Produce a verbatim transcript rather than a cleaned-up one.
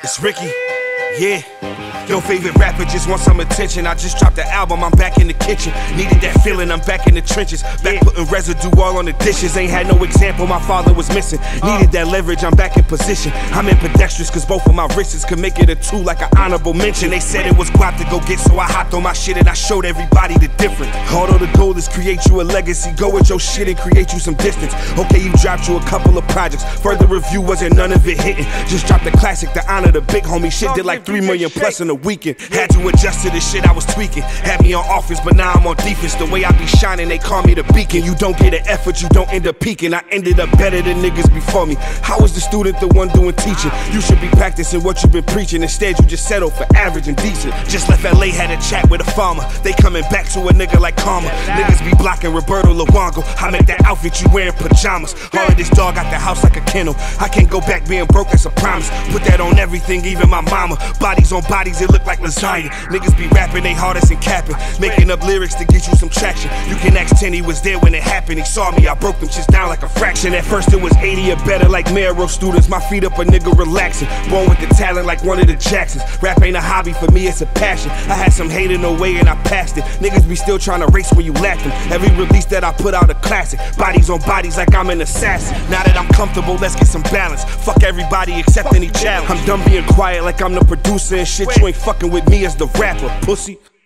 It's Ricky, yeah. Your favorite rapper just wants some attention. I just dropped the album, I'm back in the kitchen. Needed that feeling, I'm back in the trenches. Back putting residue all on the dishes. Ain't had no example, my father was missing. Needed that leverage, I'm back in position. I'm in pedestries, cause both of my wrists could make it a two like an honorable mention. They said it was guap to go get, so I hopped on my shit and I showed everybody the difference. Although the goal is create you a legacy, go with your shit and create you some distance. Okay, you dropped you a couple of projects. Further review wasn't none of it hitting. Just dropped the classic to honor the big homie. Shit did like three million plus in a weekend. Had to adjust to the shit I was tweaking. Had me on offense, but now I'm on defense. The way I be shining, they call me the beacon. You don't get an effort, you don't end up peaking. I ended up better than niggas before me. How is the student the one doing teaching? You should be practicing what you've been preaching. Instead, you just settle for average and decent. Just left L A, had a chat with a farmer. They coming back to a nigga like karma. Niggas be blocking Roberto Luongo. I make that outfit you wearing pajamas. All of this dog got the house like a kennel. I can't go back being broke, that's a promise. Put that on everything, even my mama. Bodies on bodies, it look like lasagna. Niggas be rapping, they hardest and capping. Making up lyrics to get you some traction. You can ask ten, he was there when it happened. He saw me, I broke them shits down like a fraction. At first it was eighty or better like Mero students. My feet up a nigga relaxing. Born with the talent like one of the Jacksons. Rap ain't a hobby for me, it's a passion. I had some hate in the way and I passed it. Niggas be still trying to race when you laughing. Every release that I put out a classic. Bodies on bodies like I'm an assassin. Now that I'm comfortable, let's get some balance. Fuck everybody except any challenge. I'm done being quiet like I'm the producer and shit. You ain't fucking with me as the rapper, pussy.